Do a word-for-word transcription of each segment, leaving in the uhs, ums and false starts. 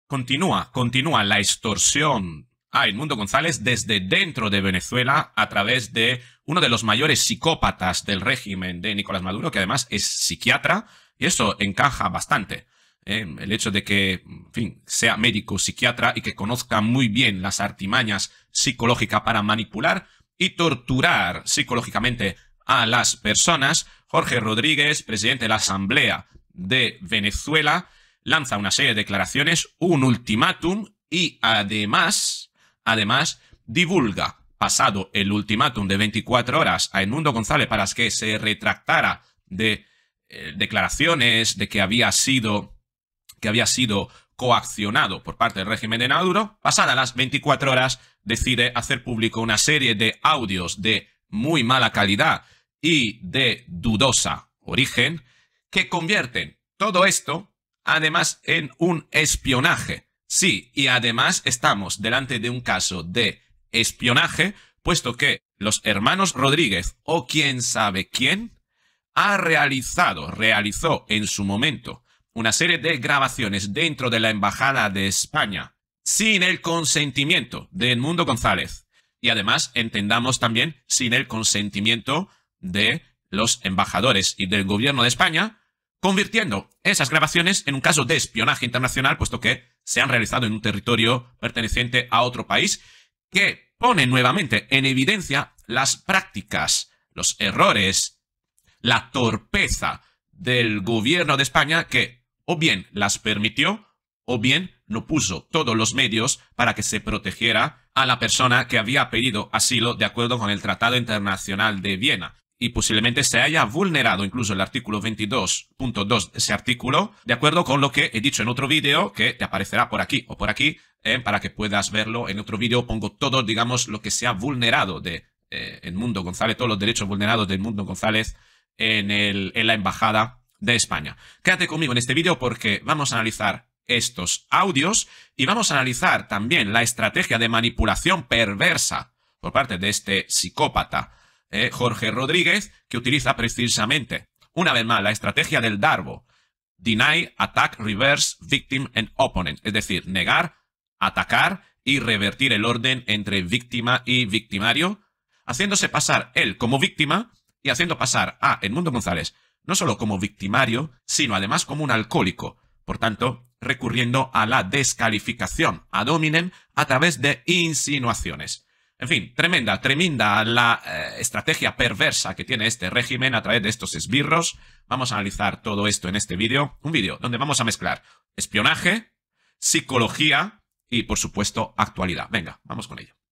Continúa, continúa la extorsión a Edmundo González desde dentro de Venezuela a través de uno de los mayores psicópatas del régimen de Nicolás Maduro, que además es psiquiatra, y eso encaja bastante. ¿eh? El hecho de que, en fin, sea médico, psiquiatra y que conozca muy bien las artimañas psicológicas para manipular y torturar psicológicamente a las personas. Jorge Rodríguez, presidente de la Asamblea de Venezuela, lanza una serie de declaraciones, un ultimátum y además, además divulga, pasado el ultimátum de veinticuatro horas a Edmundo González para que se retractara de eh, declaraciones de que había sido, que había sido coaccionado por parte del régimen de Maduro, pasadas las veinticuatro horas decide hacer público una serie de audios de muy mala calidad y de dudosa origen que convierten todo esto además en un espionaje. Sí, y además estamos delante de un caso de espionaje, puesto que los hermanos Rodríguez, o quién sabe quién, ha realizado, realizó en su momento una serie de grabaciones dentro de la Embajada de España sin el consentimiento de Edmundo González. Y además, entendamos también, sin el consentimiento de los embajadores y del gobierno de España, convirtiendo esas grabaciones en un caso de espionaje internacional, puesto que se han realizado en un territorio perteneciente a otro país, que pone nuevamente en evidencia las prácticas, los errores, la torpeza del gobierno de España, que o bien las permitió o bien no puso todos los medios para que se protegiera a la persona que había pedido asilo de acuerdo con el Tratado Internacional de Viena. Y posiblemente se haya vulnerado incluso el artículo veintidós punto dos de ese artículo, de acuerdo con lo que he dicho en otro vídeo, que te aparecerá por aquí o por aquí, eh, para que puedas verlo. En otro vídeo pongo todo, digamos, lo que se ha vulnerado de eh, Edmundo González, todos los derechos vulnerados de Edmundo González en, el, en la Embajada de España. Quédate conmigo en este vídeo porque vamos a analizar estos audios y vamos a analizar también la estrategia de manipulación perversa por parte de este psicópata, Eh, Jorge Rodríguez, que utiliza precisamente, una vez más, la estrategia del Darbo. Deny, attack, reverse, victim and opponent. Es decir, negar, atacar y revertir el orden entre víctima y victimario, haciéndose pasar él como víctima y haciendo pasar a Edmundo González no solo como victimario, sino además como un alcohólico. Por tanto, recurriendo a la descalificación ad hominem a través de insinuaciones. En fin, tremenda, tremenda la eh, estrategia perversa que tiene este régimen a través de estos esbirros. Vamos a analizar todo esto en este vídeo. Un vídeo donde vamos a mezclar espionaje, psicología y, por supuesto, actualidad. Venga, vamos con ello.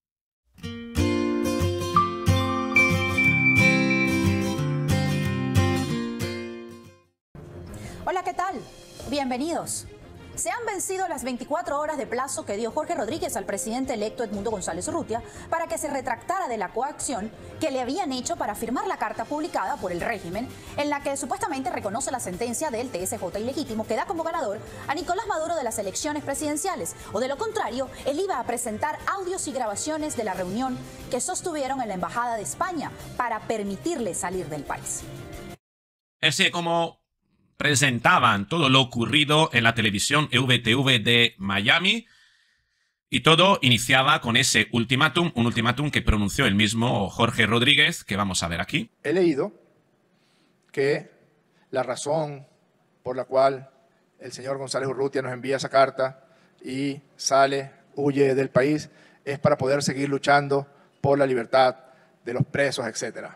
Hola, ¿qué tal? Bienvenidos. Se han vencido las veinticuatro horas de plazo que dio Jorge Rodríguez al presidente electo Edmundo González Urrutia para que se retractara de la coacción que le habían hecho para firmar la carta publicada por el régimen en la que supuestamente reconoce la sentencia del T S J ilegítimo que da como ganador a Nicolás Maduro de las elecciones presidenciales. O de lo contrario, él iba a presentar audios y grabaciones de la reunión que sostuvieron en la Embajada de España para permitirle salir del país. Así como presentaban todo lo ocurrido en la televisión E V T V de Miami y todo iniciaba con ese ultimátum, un ultimátum que pronunció el mismo Jorge Rodríguez, que vamos a ver aquí. He leído que la razón por la cual el señor González Urrutia nos envía esa carta y sale, huye del país, es para poder seguir luchando por la libertad de los presos, etcétera.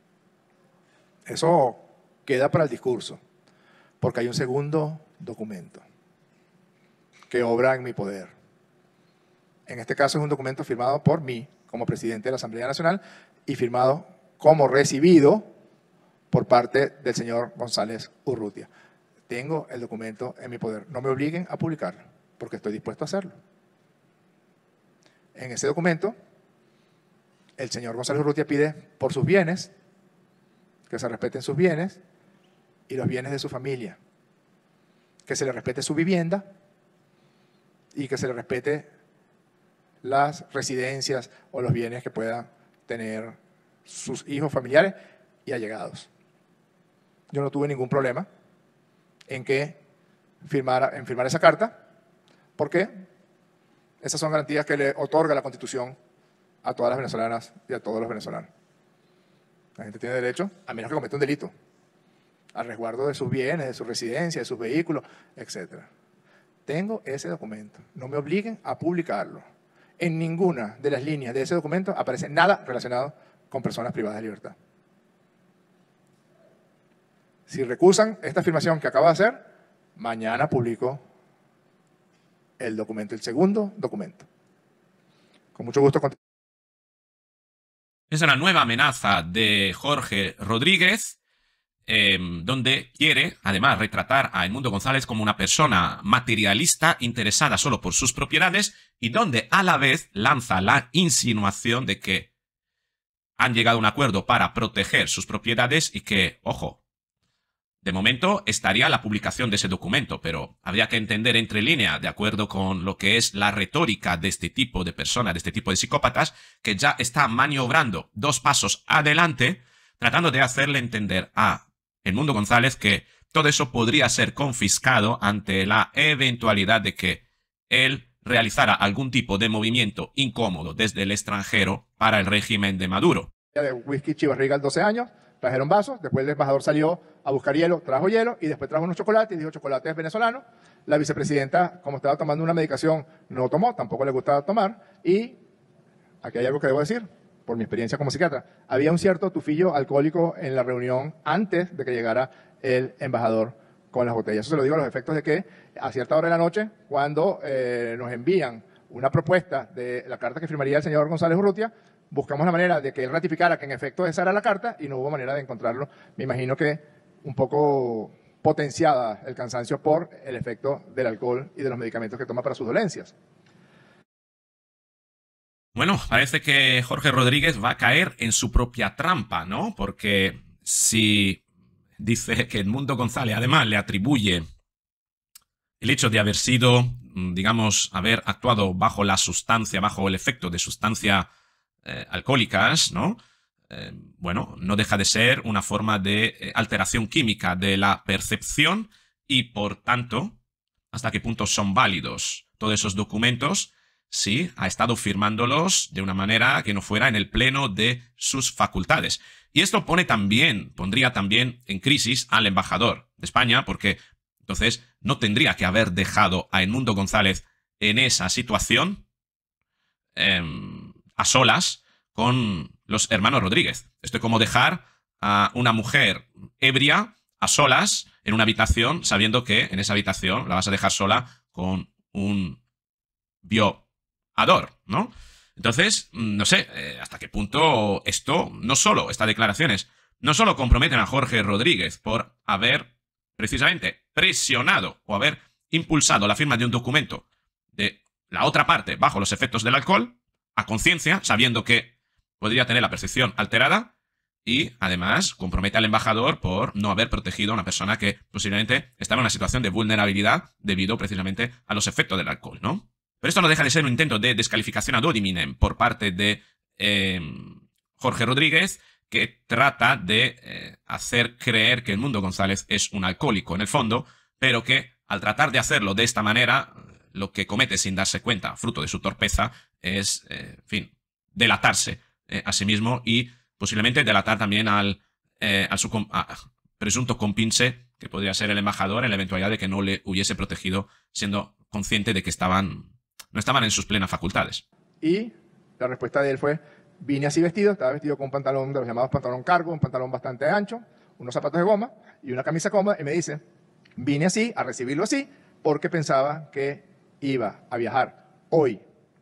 Eso queda para el discurso, porque hay un segundo documento que obra en mi poder. En este caso es un documento firmado por mí como presidente de la Asamblea Nacional y firmado como recibido por parte del señor González Urrutia. Tengo el documento en mi poder. No me obliguen a publicarlo, porque estoy dispuesto a hacerlo. En ese documento, el señor González Urrutia pide por sus bienes, que se respeten sus bienes, y los bienes de su familia, que se le respete su vivienda y que se le respete las residencias o los bienes que puedan tener sus hijos, familiares y allegados. Yo no tuve ningún problema en que firmara, en firmar esa carta, ¿Por qué? Esas son garantías que le otorga la Constitución a todas las venezolanas y a todos los venezolanos. La gente tiene derecho, a menos que cometa un delito, al resguardo de sus bienes, de su residencia, de sus vehículos, etcétera. Tengo ese documento. No me obliguen a publicarlo. En ninguna de las líneas de ese documento aparece nada relacionado con personas privadas de libertad. Si recusan esta afirmación que acabo de hacer, mañana publico el documento, el segundo documento. Con mucho gusto. Es una nueva amenaza de Jorge Rodríguez, eh, donde quiere, además, retratar a Edmundo González como una persona materialista interesada solo por sus propiedades y donde a la vez lanza la insinuación de que han llegado a un acuerdo para proteger sus propiedades y que, ojo, de momento estaría la publicación de ese documento, pero habría que entender entre líneas, de acuerdo con lo que es la retórica de este tipo de personas, de este tipo de psicópatas, que ya está maniobrando dos pasos adelante, tratando de hacerle entender a Edmundo González que todo eso podría ser confiscado ante la eventualidad de que él realizara algún tipo de movimiento incómodo desde el extranjero para el régimen de Maduro. De whisky Chivas Regal, doce años, trajeron vasos, después el embajador salió a buscar hielo, trajo hielo y después trajo unos chocolates y dijo chocolate es venezolano. La vicepresidenta, como estaba tomando una medicación, no tomó, tampoco le gustaba tomar y aquí hay algo que debo decir, por mi experiencia como psiquiatra, había un cierto tufillo alcohólico en la reunión antes de que llegara el embajador con las botellas. Eso se lo digo a los efectos de que a cierta hora de la noche, cuando eh, nos envían una propuesta de la carta que firmaría el señor González Urrutia, buscamos la manera de que él ratificara que en efecto esa era la carta y no hubo manera de encontrarlo. Me imagino que un poco potenciada el cansancio por el efecto del alcohol y de los medicamentos que toma para sus dolencias. Bueno, parece que Jorge Rodríguez va a caer en su propia trampa, ¿no? Porque si dice que Edmundo González además le atribuye el hecho de haber sido, digamos, haber actuado bajo la sustancia, bajo el efecto de sustancia eh, alcohólicas, ¿no? Eh, bueno, no deja de ser una forma de eh, alteración química de la percepción y, por tanto, hasta qué punto son válidos todos esos documentos si ha estado firmándolos de una manera que no fuera en el pleno de sus facultades. Y esto pone también, pondría también en crisis al embajador de España, porque entonces no tendría que haber dejado a Edmundo González en esa situación eh, a solas con los hermanos Rodríguez. Esto es como dejar a una mujer ebria a solas en una habitación sabiendo que en esa habitación la vas a dejar sola con un violador, ¿no? Entonces, no sé eh, hasta qué punto esto, no solo, estas declaraciones, no solo comprometen a Jorge Rodríguez por haber precisamente presionado o haber impulsado la firma de un documento de la otra parte bajo los efectos del alcohol, a conciencia, sabiendo que podría tener la percepción alterada, y además compromete al embajador por no haber protegido a una persona que posiblemente estaba en una situación de vulnerabilidad debido precisamente a los efectos del alcohol, ¿no? Pero esto no deja de ser un intento de descalificación ad hominem por parte de eh, Jorge Rodríguez, que trata de eh, hacer creer que Edmundo González es un alcohólico en el fondo, pero que al tratar de hacerlo de esta manera, lo que comete sin darse cuenta, fruto de su torpeza, es, eh, en fin, delatarse eh, a sí mismo y posiblemente delatar también al, eh, al su a, presunto compinche, que podría ser el embajador, en la eventualidad de que no le hubiese protegido, siendo consciente de que estaban, no estaban en sus plenas facultades. Y la respuesta de él fue: vine así vestido, estaba vestido con un pantalón de los llamados pantalón cargo, un pantalón bastante ancho, unos zapatos de goma y una camisa cómoda, y me dice, vine así, a recibirlo así, porque pensaba que iba a viajar hoy.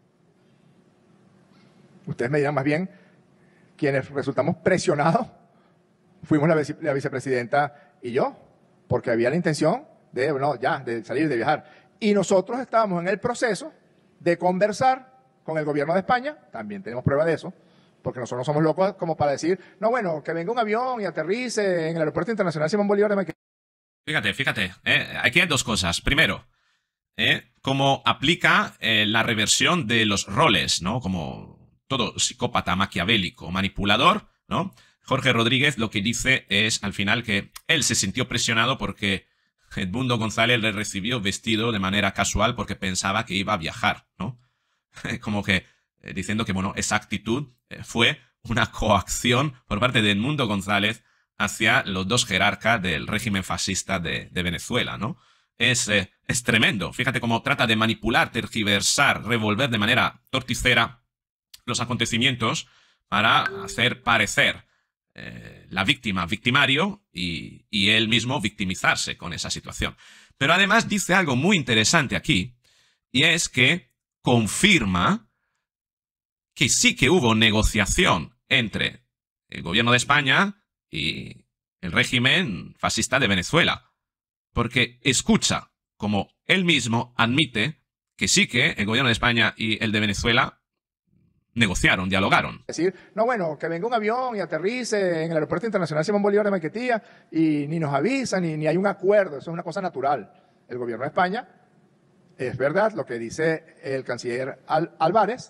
Ustedes me dirán más bien, quienes resultamos presionados fuimos la, vice, la vicepresidenta y yo, porque había la intención de, bueno, ya, de salir, de viajar. Y nosotros estábamos en el proceso de conversar con el gobierno de España, también tenemos prueba de eso, porque nosotros no somos locos como para decir, no, bueno, que venga un avión y aterrice en el Aeropuerto Internacional Simón Bolívar de Maiquetía. Fíjate, fíjate, eh, aquí hay dos cosas. Primero, eh, cómo aplica eh, la reversión de los roles, ¿no? Como todo psicópata maquiavélico, manipulador, ¿no? Jorge Rodríguez lo que dice es, al final, que él se sintió presionado porque Edmundo González le recibió vestido de manera casual porque pensaba que iba a viajar, ¿no? Como que eh, diciendo que, bueno, esa actitud eh, fue una coacción por parte de Edmundo González hacia los dos jerarcas del régimen fascista de, de Venezuela, ¿no? Es, eh, es tremendo. Fíjate cómo trata de manipular, tergiversar, revolver de manera torticera los acontecimientos para hacer parecer eh, la víctima victimario y, y él mismo victimizarse con esa situación. Pero además dice algo muy interesante aquí, y es que confirma que sí que hubo negociación entre el gobierno de España y el régimen fascista de Venezuela. Porque escucha como él mismo admite que sí que el gobierno de España y el de Venezuela negociaron, dialogaron. Decir, no, bueno, que venga un avión y aterrice en el Aeropuerto Internacional Simón Bolívar de Maiquetía y ni nos avisan, ni, ni hay un acuerdo, eso es una cosa natural. El gobierno de España, es verdad lo que dice el canciller Al Álvarez,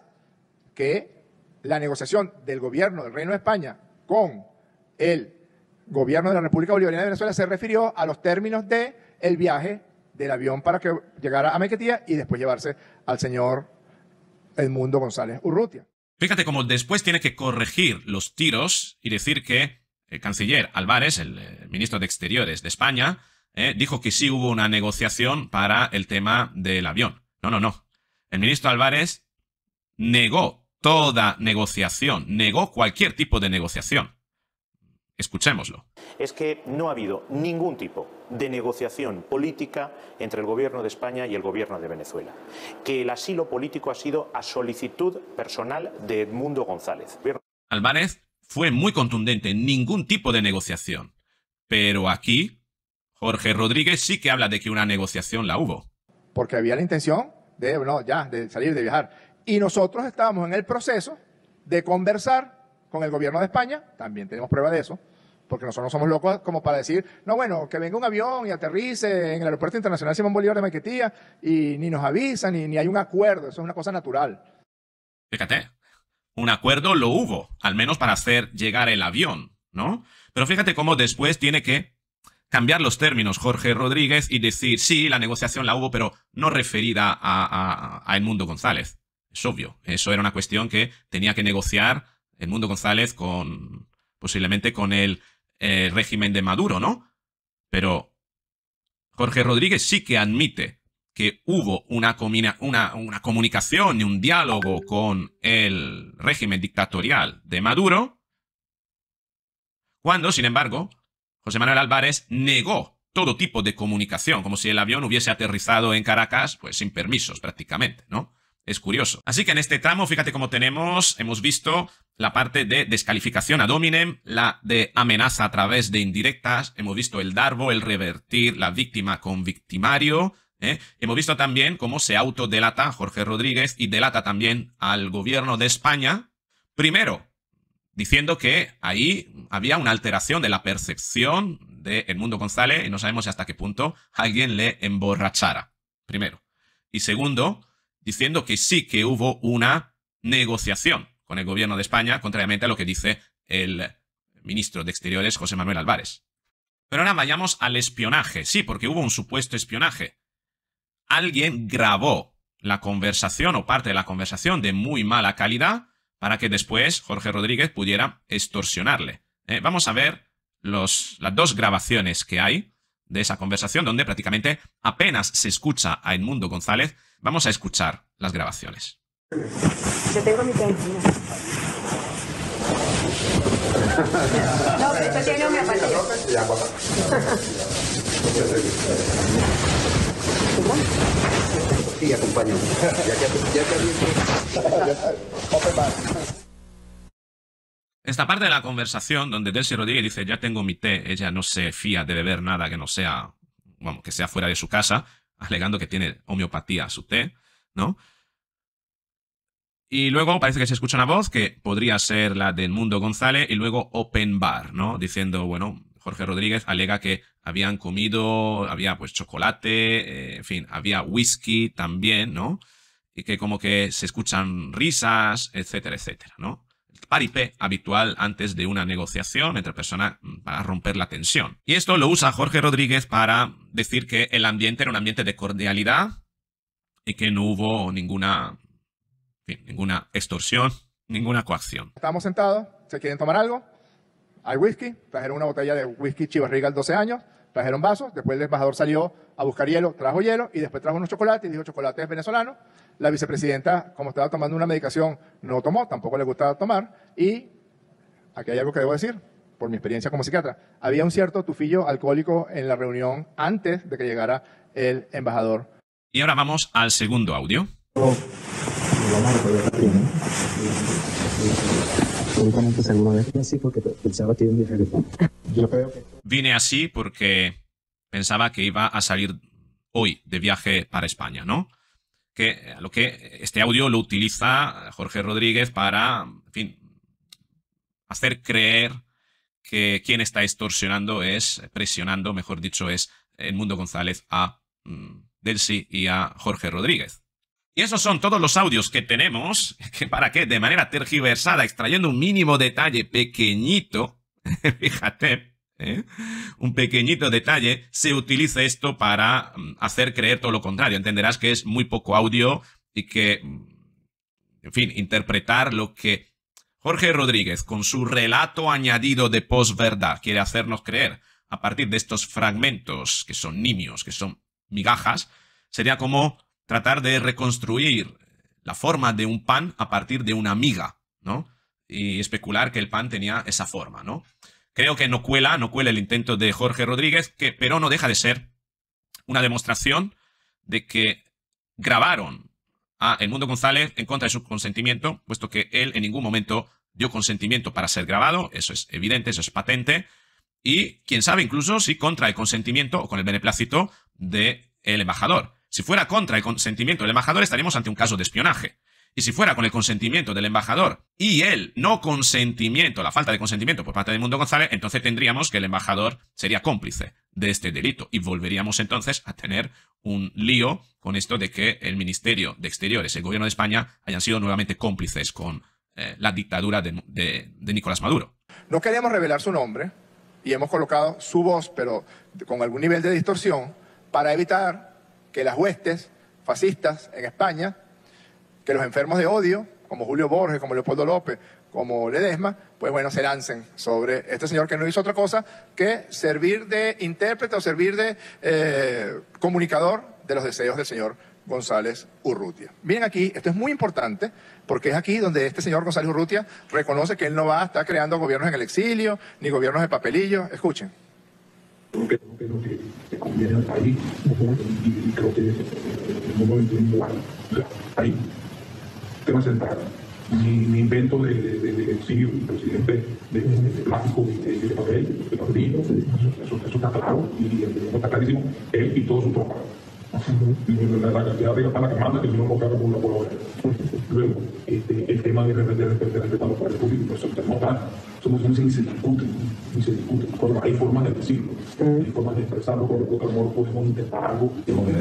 que la negociación del gobierno del Reino de España con el gobierno de la República Bolivariana de Venezuela se refirió a los términos de el viaje del avión para que llegara a Maiquetía y después llevarse al señor Edmundo González Urrutia. Fíjate cómo después tiene que corregir los tiros y decir que el canciller Álvarez, el, el ministro de Exteriores de España, eh, dijo que sí hubo una negociación para el tema del avión. No, no, no. El ministro Álvarez negó toda negociación, negó cualquier tipo de negociación. Escuchémoslo. Es que no ha habido ningún tipo de negociación política entre el gobierno de España y el gobierno de Venezuela. Que el asilo político ha sido a solicitud personal de Edmundo González. Álvarez fue muy contundente, ningún tipo de negociación. Pero aquí, Jorge Rodríguez sí que habla de que una negociación la hubo. Porque había la intención de, no, ya, de salir, de viajar. Y nosotros estábamos en el proceso de conversar con el gobierno de España, también tenemos prueba de eso, porque nosotros no somos locos como para decir, no, bueno, que venga un avión y aterrice en el Aeropuerto Internacional Simón Bolívar de Maiquetía y ni nos avisan, ni, ni hay un acuerdo, eso es una cosa natural. Fíjate, un acuerdo lo hubo, al menos para hacer llegar el avión, ¿no? Pero fíjate cómo después tiene que cambiar los términos Jorge Rodríguez y decir, sí, la negociación la hubo, pero no referida a, a, a Edmundo González. Es obvio, eso era una cuestión que tenía que negociar Edmundo González con, posiblemente con el eh, régimen de Maduro, ¿no? Pero Jorge Rodríguez sí que admite que hubo una, una, una comunicación y un diálogo con el régimen dictatorial de Maduro, cuando, sin embargo, José Manuel Álvarez negó todo tipo de comunicación, como si el avión hubiese aterrizado en Caracas, pues sin permisos prácticamente, ¿no? Es curioso. Así que en este tramo, fíjate cómo tenemos, hemos visto la parte de descalificación ad hominem, la de amenaza a través de indirectas, hemos visto el darbo, el revertir la víctima con victimario, ¿eh? Hemos visto también cómo se autodelata Jorge Rodríguez y delata también al gobierno de España, primero diciendo que ahí había una alteración de la percepción de Edmundo González y no sabemos hasta qué punto alguien le emborrachara, primero. Y segundo, diciendo que sí que hubo una negociación con el gobierno de España, contrariamente a lo que dice el ministro de Exteriores, José Manuel Álvarez. Pero ahora vayamos al espionaje. Sí, porque hubo un supuesto espionaje. Alguien grabó la conversación o parte de la conversación de muy mala calidad para que después Jorge Rodríguez pudiera extorsionarle. Eh, vamos a ver los, las dos grabaciones que hay de esa conversación, donde prácticamente apenas se escucha a Edmundo González. Vamos a escuchar las grabaciones. Yo tengo mi teléfono. No, pero esto tiene una pantalla. Sí, acompaño. Esta parte de la conversación donde Delcy Rodríguez dice, ya tengo mi té, ella no se fía de beber nada que no sea, bueno, que sea fuera de su casa, alegando que tiene homeopatía a su té, ¿no? Y luego parece que se escucha una voz que podría ser la de Edmundo González y luego open bar, ¿no? Diciendo, bueno, Jorge Rodríguez alega que habían comido, había pues chocolate, eh, en fin, había whisky también, ¿no? Y que como que se escuchan risas, etcétera, etcétera, ¿no? El paripé habitual antes de una negociación entre personas para romper la tensión. Y esto lo usa Jorge Rodríguez para decir que el ambiente era un ambiente de cordialidad y que no hubo ninguna, en fin, ninguna extorsión, ninguna coacción. Estamos sentados, ¿se quieren tomar algo? Hay whisky, trajeron una botella de whisky Chivas Regal doce años, trajeron vasos, después el embajador salió a buscar hielo, trajo hielo y después trajo unos chocolates y dijo chocolate es venezolano. La vicepresidenta, como estaba tomando una medicación, no tomó, tampoco le gustaba tomar. Y aquí hay algo que debo decir, por mi experiencia como psiquiatra. Había un cierto tufillo alcohólico en la reunión antes de que llegara el embajador. Y ahora vamos al segundo audio. Absolutamente seguro de que sí, porque pensaba que iba a ir regresando. Yo creo que... Vine así porque pensaba que iba a salir hoy de viaje para España, ¿no? Que lo que este audio lo utiliza Jorge Rodríguez para, en fin, hacer creer que quien está extorsionando es, presionando, mejor dicho, es Edmundo González a mm, Delcy y a Jorge Rodríguez. Y esos son todos los audios que tenemos, que para que de manera tergiversada, extrayendo un mínimo detalle pequeñito, fíjate, ¿eh? un pequeñito detalle, se utiliza esto para hacer creer todo lo contrario. Entenderás que es muy poco audio y que, en fin, interpretar lo que Jorge Rodríguez, con su relato añadido de posverdad, quiere hacernos creer a partir de estos fragmentos que son nimios, que son migajas, sería como tratar de reconstruir la forma de un pan a partir de una miga, ¿no? Y especular que el pan tenía esa forma, ¿no? Creo que no cuela, no cuela el intento de Jorge Rodríguez, que, pero no deja de ser una demostración de que grabaron a Edmundo González en contra de su consentimiento, puesto que él en ningún momento dio consentimiento para ser grabado, eso es evidente, eso es patente, y quién sabe incluso si contra el consentimiento o con el beneplácito del embajador. Si fuera contra el consentimiento del embajador, estaríamos ante un caso de espionaje. Y si fuera con el consentimiento del embajador y el no consentimiento, la falta de consentimiento por parte de Edmundo González, entonces tendríamos que el embajador sería cómplice de este delito. Y volveríamos entonces a tener un lío con esto de que el Ministerio de Exteriores y el Gobierno de España hayan sido nuevamente cómplices con eh, la dictadura de, de, de Nicolás Maduro. No queríamos revelar su nombre y hemos colocado su voz, pero con algún nivel de distorsión, para evitar que las huestes fascistas en España, que los enfermos de odio, como Julio Borges, como Leopoldo López, como Ledesma, pues bueno, se lancen sobre este señor que no hizo otra cosa que servir de intérprete o servir de eh, comunicador de los deseos del señor González Urrutia. Miren aquí, esto es muy importante, porque es aquí donde este señor González Urrutia reconoce que él no va a estar creando gobiernos en el exilio, ni gobiernos de papelillo. Escuchen. Creo que, creo que te conviene al país y creo que en un momento igual ahí tema central. Mi, mi invento de, de, de exilio, el presidente de, de, de plástico y de, de papel, de papelillo, eso, eso está claro y está clarísimo, él y todo su tropa. La, la cantidad de la comanda que no colocaron por una por hora. Luego, este, el tema de respetar los poderes públicos, eso no está, somos un se discute, se discute. Hay formas de decirlo, hay formas de expresarlo, con lo que a lo mejor podemos intentar algo.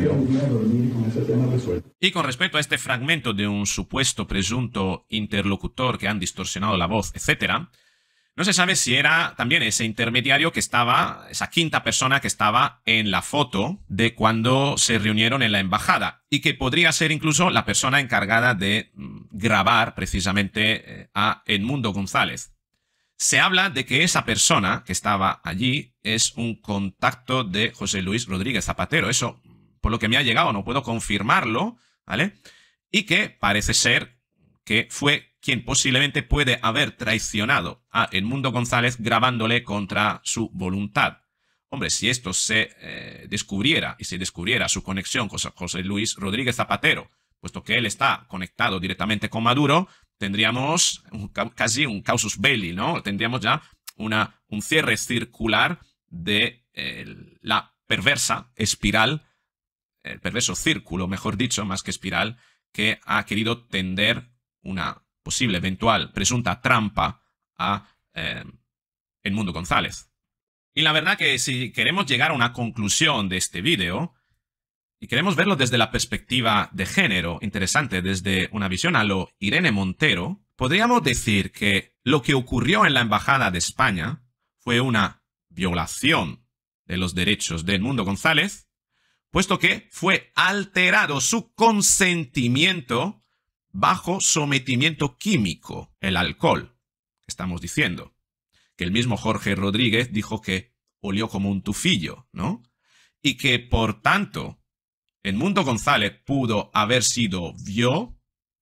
Y con respecto a este fragmento de un supuesto presunto interlocutor que han distorsionado la voz, etcétera, no se sabe si era también ese intermediario que estaba, esa quinta persona que estaba en la foto de cuando se reunieron en la embajada y que podría ser incluso la persona encargada de grabar precisamente a Edmundo González. Se habla de que esa persona que estaba allí es un contacto de José Luis Rodríguez Zapatero. Eso, por lo que me ha llegado, no puedo confirmarlo, ¿vale? Y que parece ser que fue quien posiblemente puede haber traicionado a Edmundo González grabándole contra su voluntad. Hombre, si esto se eh, descubriera y se descubriera su conexión con José Luis Rodríguez Zapatero, puesto que él está conectado directamente con Maduro, tendríamos un, casi un casus belli, ¿no? Tendríamos ya una, un cierre circular de eh, la perversa espiral, el perverso círculo, mejor dicho, más que espiral, que ha querido tender una posible, eventual, presunta trampa a eh, Edmundo González. Y la verdad que si queremos llegar a una conclusión de este vídeo, y queremos verlo desde la perspectiva de género, interesante, desde una visión a lo Irene Montero, podríamos decir que lo que ocurrió en la Embajada de España fue una violación de los derechos de Edmundo González, puesto que fue alterado su consentimiento bajo sometimiento químico, el alcohol. Estamos diciendo que el mismo Jorge Rodríguez dijo que olió como un tufillo, ¿no? Y que, por tanto, Edmundo González pudo haber sido vio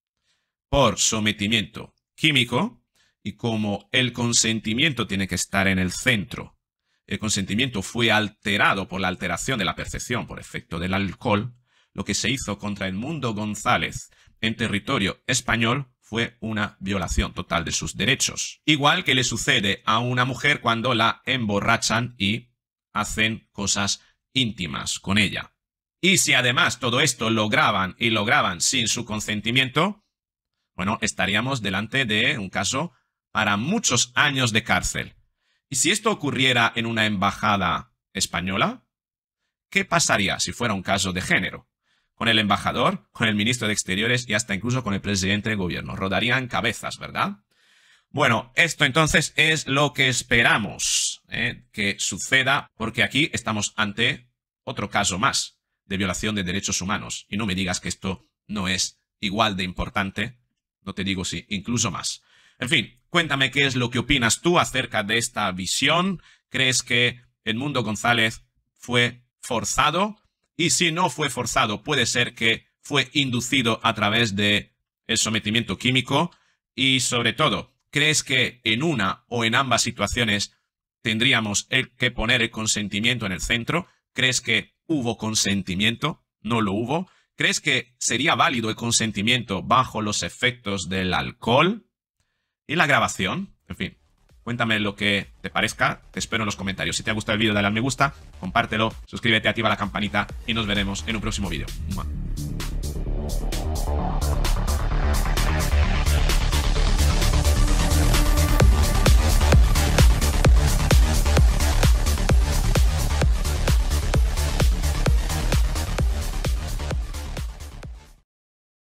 por sometimiento químico, y como el consentimiento tiene que estar en el centro, el consentimiento fue alterado por la alteración de la percepción por efecto del alcohol, lo que se hizo contra Edmundo González en territorio español fue una violación total de sus derechos. Igual que le sucede a una mujer cuando la emborrachan y hacen cosas íntimas con ella. Y si además todo esto lo graban y lo graban sin su consentimiento, bueno, estaríamos delante de un caso para muchos años de cárcel. ¿Y si esto ocurriera en una embajada española? ¿Qué pasaría si fuera un caso de género? Con el embajador, con el ministro de Exteriores y hasta incluso con el presidente del gobierno. Rodarían cabezas, ¿verdad? Bueno, esto entonces es lo que esperamos ¿eh? que suceda, porque aquí estamos ante otro caso más de violación de derechos humanos. Y no me digas que esto no es igual de importante, no te digo si, incluso más. En fin, cuéntame qué es lo que opinas tú acerca de esta visión. ¿Crees que Edmundo González fue forzado? Y si no fue forzado, puede ser que fue inducido a través de el sometimiento químico. Y sobre todo, ¿crees que en una o en ambas situaciones tendríamos el que poner el consentimiento en el centro? ¿Crees que hubo consentimiento? ¿No lo hubo? ¿Crees que sería válido el consentimiento bajo los efectos del alcohol? ¿Y la grabación? En fin, cuéntame lo que te parezca. Te espero en los comentarios. Si te ha gustado el vídeo, dale al me gusta, compártelo, suscríbete, activa la campanita y nos veremos en un próximo vídeo.